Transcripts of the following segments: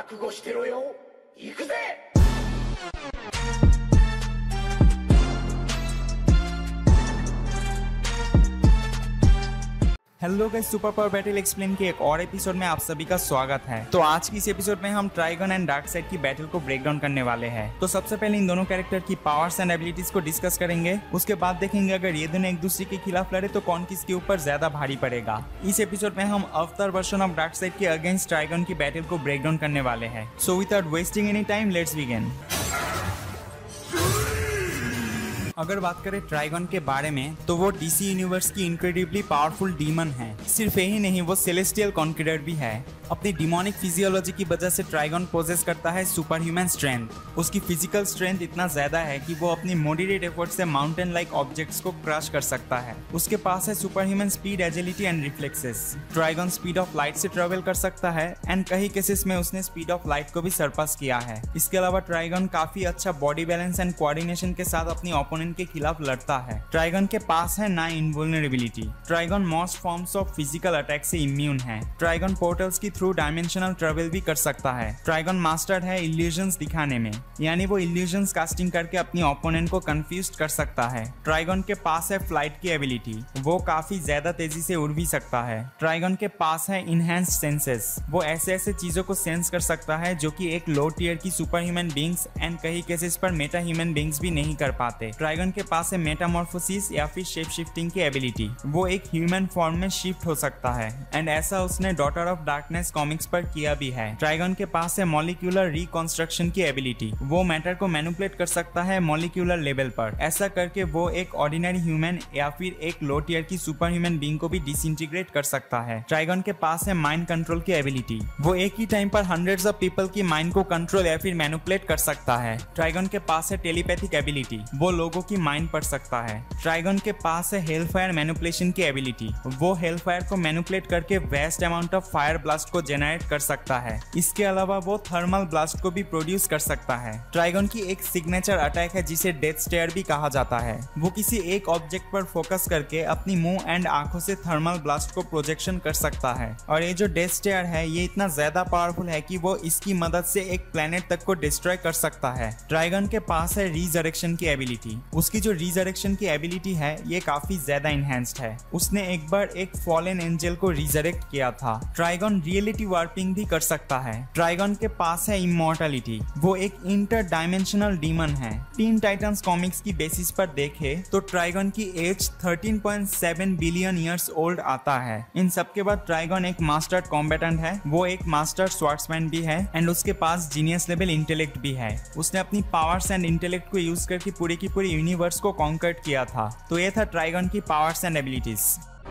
覚悟してろよ。行くぜ。 hello guys, super power battle explain के एक और एपिसोड में आप सभी का स्वागत है। तो आज की इस एपिसोड में हम ट्राइगन एंड डार्कसाइड की बैटल को ब्रेक डाउन करने वाले हैं। तो सबसे पहले इन दोनों कैरेक्टर की पावर्स एंड एबिलिटीज को डिस्कस करेंगे। उसके बाद देखेंगे अगर ये दोनों एक दूसरे के खिलाफ लड़े तो कौन किसके ऊपर ज्यादा भारी पड़ेगा। इस एपिसोड में हम अवतार वर्जन ऑफ डार्कसाइड के अगेंस्ट ट्राइगन की बैटल को ब्रेक डाउन करने वाले हैं। So without wasting any time, let's begin. अगर बात करें ट्राइगन के बारे में तो वो डीसी यूनिवर्स की इनक्रेडिबली पावरफुल डीमन है। सिर्फ यही नहीं, वो सेलेस्टियल कॉन्करर भी है। अपनी डिमोनिक फिजियोलॉजी की वजह से ट्राइगन पोजेस करता है सुपर ह्यूमन स्ट्रेंथ। उसकी फिजिकल स्ट्रेंथ इतना ज्यादा है कि वो अपनी मॉडरेट एफर्ट से माउंटेन लाइक ऑब्जेक्ट्स को क्रश कर सकता है। उसके पास है super human speed, agility and reflexes. Trigon speed of light से ट्रेवल कर सकता है एंड कई केसेस में उसने स्पीड ऑफ लाइट को भी सरपास किया है। इसके अलावा ट्राइगन काफी अच्छा बॉडी बैलेंस एंड कोऑर्डिनेशन के साथ अपनी ओपोनेंट के खिलाफ लड़ता है। ट्राइगन के पास है 9 invulnerability. Trigon most forms of physical attack से इम्यून है। ट्राइगन पोर्टल्स की थ्रू डायमेंशनल ट्रेवल भी कर सकता है। ट्राइगन मास्टर्ड है इल्यूजन्स दिखाने में, यानी वो इल्यूजन्स कास्टिंग करके अपनी ओपोनेंट को कंफ्यूज कर सकता है। ट्राइगन के पास है फ्लाइट की एबिलिटी। वो काफी ज्यादा तेजी से उड़ भी सकता है। ट्राइगन के पास है इनहैंस्ड सेंसेस। वो ऐसे ऐसे चीजों को सेंस कर सकता है जो कि एक लो टियर की सुपर ह्यूमन बींग्स एंड कई केसेस पर मेटा ह्यूमन बींग्स भी नहीं कर पाते। ट्राइगन के पास है मेटामॉर्फोसिस या फिर शेप शिफ्टिंग की एबिलिटी। वो एक ह्यूमन फॉर्म में शिफ्ट हो सकता है एंड ऐसा उसने डॉटर ऑफ डार्कनेस कॉमिक्स पर किया भी है। ट्राइगन के पास है मॉलिक्यूलर रिकंस्ट्रक्शन की एबिलिटी। वो मैटर को मैनिपुलेट कर सकता है मॉलिक्यूलर लेवल पर। ऐसा करके वो एक ऑर्डिनरी ह्यूमन या फिर एक लो टियर की सुपर ह्यूमन बीइंग को भी डिसइंटीग्रेट कर सकता है। ट्राइगन के पास है माइंड कंट्रोल की एबिलिटी। वो एक ही टाइम पर हंड्रेड्स ऑफ पीपल की माइंड को कंट्रोल या फिर मैनिपुलेट कर सकता है। ट्राइगन के पास है टेलीपैथिक एबिलिटी। वो लोगों की माइंड पढ़ सकता है। ट्राइगन के पास है हेलफायर मैनिपुलेशन की एबिलिटी। वो हेलफायर को मैनिपुलेट करके vast amount of fire blast को जनरेट कर सकता है। इसके अलावा वो थर्मल ब्लास्ट को भी प्रोड्यूस कर सकता है। ट्राइगन की एक सिग्नेचर अटैक है जिसे डेथ स्टेयर भी कहा जाता है। वो किसी एक ऑब्जेक्ट पर फोकस करके अपनी मुंह एंड आंखों से थर्मल ब्लास्ट को प्रोजेक्शन कर सकता है। और ये जो डेथ स्टेयर है ये इतना ज्यादा पावरफुल है कि वो इसकी मदद से एक प्लेनेट तक को डिस्ट्रॉय कर सकता है। ट्राइगन के पास है रीजरेक्शन की एबिलिटी। उसकी जो रीजरेक्शन की एबिलिटी है ये काफी ज्यादा इनहैंस्ड है। उसने एक बार एक फॉलन एंजल को रिजरेक्ट किया था। ट्राइगन रियलिटी वार्पिंग भी कर सकता है। ट्राइगन के पास है इमॉर्टलिटी। वो एक इंटर डायमेंशनल डीमन है। टीन टाइटंस कॉमिक्स की बेसिस पर देखे तो ट्राइगन की एज 13.7 बिलियन ईयर्स ओल्ड आता है। इन सब के बाद ट्राइगन एक मास्टर्ड कॉम्बेटेंट है। वो एक मास्टर स्वॉर्ड्समैन भी है एंड उसके पास जीनियस लेवल इंटेलेक्ट भी है। उसने अपनी पावर्स एंड इंटेलेक्ट को यूज करके पूरी की पूरी यूनिवर्स को कॉन्कर किया था। तो ये था ट्राइगन की पावर्स एंड एबिलिटीज।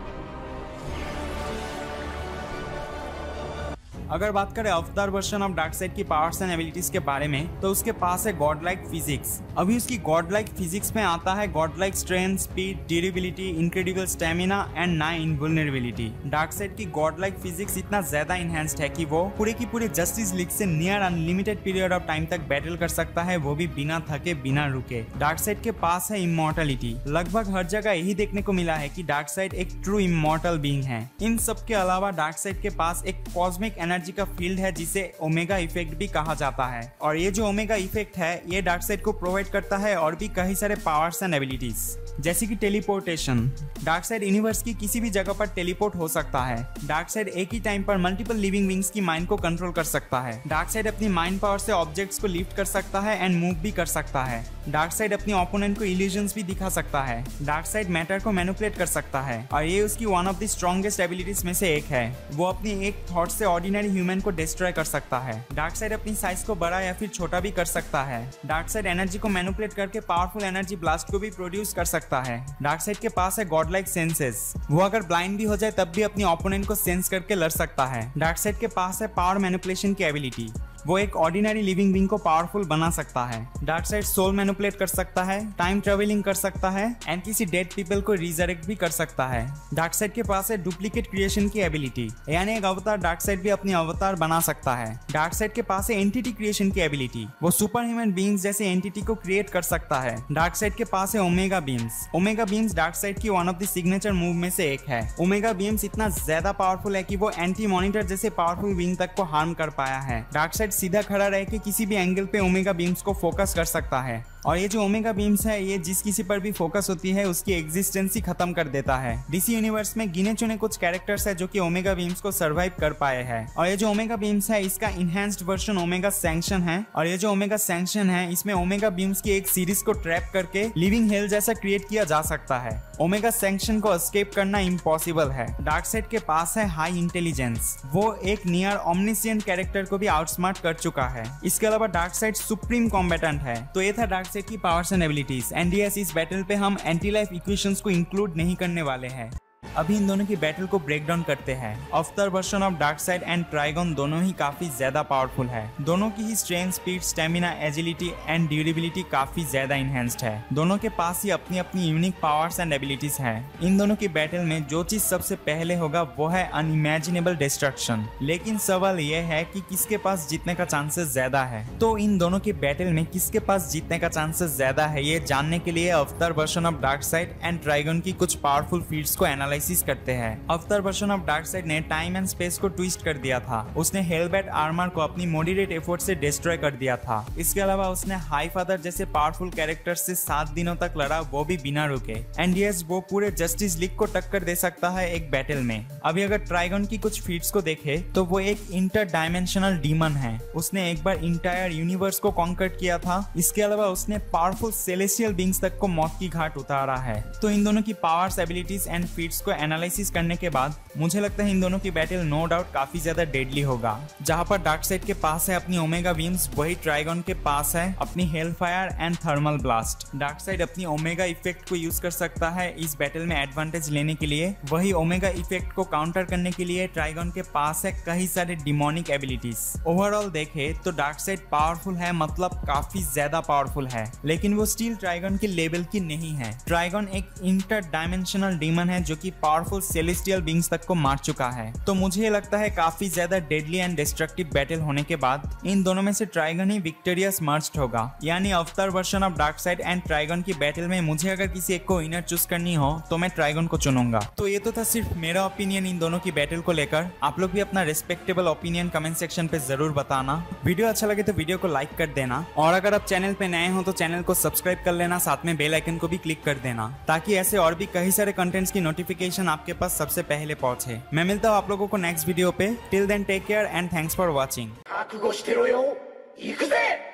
अगर बात करें अवतार वर्जन ऑफ डार्कसाइड की पावर्स एंड एबिलिटीज के बारे में तो उसके पास है गॉड लाइक फिजिक्स। अभी उसकी गॉड लाइक फिजिक्स में आता है god like strength, speed, durability, incredible stamina and 9 invulnerability. Darkseid की गॉड लाइक फिजिक्स इतना ज्यादा इनहैंस्ड है कि वो पूरे की पूरे जस्टिस लीग से near unlimited period of time तक बैटल कर सकता है, वो भी बिना थके बिना रुके। डार्कसाइड के पास है इमॉर्टलिटी। लगभग हर जगह यही देखने को मिला है कि डार्कसाइड एक ट्रू इमॉर्टल बीइंग है। इन सब के अलावा डार्कसाइड के पास एक कॉस्मिक एनर्जी का फील्ड है जिसे ओमेगा इफेक्ट भी कहा जाता है। और ये जो ओमेगा इफेक्ट है ये डार्कसाइड को प्रोवाइड करता है और भी कई सारे पावर्स एंड एबिलिटीज जैसे कि टेलीपोर्टेशन। डार्कसाइड यूनिवर्स की किसी भी जगह पर टेलीपोर्ट हो सकता है। डार्कसाइड एक ही टाइम पर मल्टीपल लिविंग बीइंग्स की माइंड को कंट्रोल कर सकता है। डार्कसाइड अपनी माइंड पावर से ऑब्जेक्ट्स को लिफ्ट कर सकता है एंड मूव भी कर सकता है। डार्कसाइड अपनी ओपोनेंट को इल्यूजन्स भी दिखा सकता है। डार्कसाइड मैटर को मैनिपुलेट कर सकता है और ये उसकी one of the strongest abilities में से एक है। वो अपनी एक थॉट से ऑर्डिनरी ह्यूमन को डिस्ट्रॉय कर सकता है। डार्कसाइड अपनी साइज को बड़ा या फिर छोटा भी कर सकता है। डार्कसाइड एनर्जी को मैनिपुलेट करके पावरफुल एनर्जी ब्लास्ट को भी प्रोड्यूस कर सकता है। डार्कसाइड के पास है गॉड लाइक सेंसेस। वो अगर ब्लाइंड भी हो जाए तब भी अपनी ओपोनेंट को सेंस करके लड़ सकता है। डार्कसाइड के पास है पावर मैनिपुलेशन की एबिलिटी। वो एक ऑर्डिनरी लिविंग बीइंग को पावरफुल बना सकता है। डार्कसाइड सोल मैनिपुलेट कर सकता है, टाइम ट्रेवलिंग कर सकता है एंड किसी डेड पीपल को रिजरेक्ट भी कर सकता है। डार्कसाइड के पास है डुप्लीकेट क्रिएशन की एबिलिटी, यानी एक अवतार डार्कसाइड भी अपनी अवतार बना सकता है। डार्कसाइड के पास है एंटिटी क्रिएशन की एबिलिटी, वो सुपर ह्यूमन बीइंग्स जैसे एंटिटी को क्रिएट कर सकता है। डार्कसाइड के पास है omega beams. Omega beams Darkseid की one of the signature move में से एक है। ओमेगा बीम्स इतना ज्यादा पावरफुल है कि वो एंटी मॉनिटर जैसे पावरफुल बीइंग तक को हार्म कर पाया है। डार्कसाइड डार्कसाइड सीधा खड़ा रह के किसी भी एंगल पे ओमेगा बीम्स को फोकस कर सकता है और ये जो ओमेगा बीम्स है ये जिस किसी पर भी फोकस होती है उसकी एग्जिस्टेंस ही खत्म कर देता है। डीसी यूनिवर्स में गिने चुने कुछ कैरेक्टर्स है जो कि ओमेगा बीम्स को सरवाइव कर पाए हैं और ये जो ओमेगा बीम्स है इसका इनहैंस्ड वर्जन ओमेगा सैंक्शन है और ये जो ओमेगा सैंक्शन है इसमें ओमेगा बीम्स की एक सीरीज को ट्रैप करके लिविंग हेल जैसा क्रिएट किया जा सकता है। ओमेगा सैंक्शन को एस्केप करना इम्पॉसिबल है। डार्कसाइड के पास है हाई इंटेलिजेंस, वो एक नियर ओमनिशिएंट कैरेक्टर को भी आउटस्मार्ट कर चुका है। इसके अलावा डार्कसाइड सुप्रीम कॉम्बेटेंट है। तो ये था डार्कसाइड की पावर्स एंड एबिलिटीज। एनडीएस इस बैटल पे हम एंटी लाइफ इक्वेशंस को इंक्लूड नहीं करने वाले हैं। अभी इन दोनों की बैटल को ब्रेक डाउन करते हैं। Avatar version of Darkseid and Trigon दोनों ही काफी ज्यादा पावरफुल है। दोनों की ही strength, speed, stamina, agility and durability काफी ज्यादा इनहेंस्ड है। दोनों के पास ही अपनी अपनी यूनिक पावर्स एंड एबिलिटीज है। इन दोनों की बैटल में जो चीज सबसे पहले होगा वो है अनइमेजिनेबल डिस्ट्रक्शन। लेकिन सवाल यह है कि किसके पास जीतने का चांसेस ज्यादा है। तो इन दोनों की बैटल में किसके पास जीतने का चांसेस ज्यादा है ये जानने के लिए avatar version of Darkseid and Trigon की कुछ पावरफुल फीट्स को एनालाइज करते हैं। अवतार वर्जन ऑफ डार्कसाइड ने टाइम एंड स्पेस को ट्विस्ट कर दिया था। उसने हेलबैट आर्मर को अपनी मॉडरेट एफर्ट से डिस्ट्रॉय कर दिया था। इसके अलावा उसने हाई फादर जैसे पावरफुल कैरेक्टर से 7 दिनों तक लड़ा, वो भी बिना रुके। एंड यस, वो पूरे जस्टिस लीग को टक्कर दे सकता है एक बैटल में। अभी अगर ट्राइगन की कुछ फीट्स को देखे तो वो एक इंटर डायमेंशनल डीमन है। उसने एक बार इंटायर यूनिवर्स को कॉन्कर किया था। इसके अलावा उसने पावरफुल सेलेस्टियल बींग्स तक को मौत की घाट उतारा है। तो इन दोनों की पावर्स, एबिलिटीज एंड फीट्स को एनालिसिस करने के बाद मुझे लगता है इन दोनों की बैटल नो डाउट काफी ज्यादा डेडली होगा। जहां पर डार्कसाइड के पास है अपनी ओमेगा बीम्स, वही ट्राइगन के पास है अपनी hellfire and thermal blast. Darkseid अपनी ओमेगा इफेक्ट को यूज कर सकता है इस बैटल में एडवांटेज लेने के लिए। वही ओमेगा इफेक्ट को काउंटर करने के लिए ट्राइगन के पास है कई सारे डिमोनिक एबिलिटीज। ओवरऑल देखे तो डार्कसाइड पावरफुल है, मतलब काफी ज्यादा पावरफुल है, लेकिन वो स्टील ट्राइगन के लेवल की नहीं है। ट्राइगन एक इंटर डायमेंशनल डीमन है जो कि पावरफुल सेलेस्टियल बींग्स तक को मार चुका है। तो मुझे लगता है काफी ज्यादा डेडली एंड डिस्ट्रक्टिव बैटल होने के बाद इन दोनों में से ट्राइगन ही विक्टोरियस मर्ज्ड होगा। यानी avatar version of Darkseid and Trigon की बैटल में मुझे अगर किसी एक को विनर चूज करनी हो तो मैं ट्राइगन को चुनूंगा। तो ये तो था सिर्फ मेरा ओपिनियन इन दोनों की बैटल को लेकर। आप लोग भी अपना रिस्पेक्टेबल ओपिनियन कमेंट सेक्शन पे जरूर बताना। वीडियो अच्छा लगे तो वीडियो को लाइक कर देना और अगर आप चैनल पे नए हो तो चैनल को सब्सक्राइब कर लेना, साथ में बेल आइकन को भी क्लिक कर देना ताकि ऐसे और भी कई सारे कंटेंट्स की नोटिफिकेशन आपके पास सबसे पहले पहुंचे। मैं मिलता हूं आप लोगों को नेक्स्ट वीडियो पे। Till then take care and thanks for watching. 覚悟してろよ。行くぜ。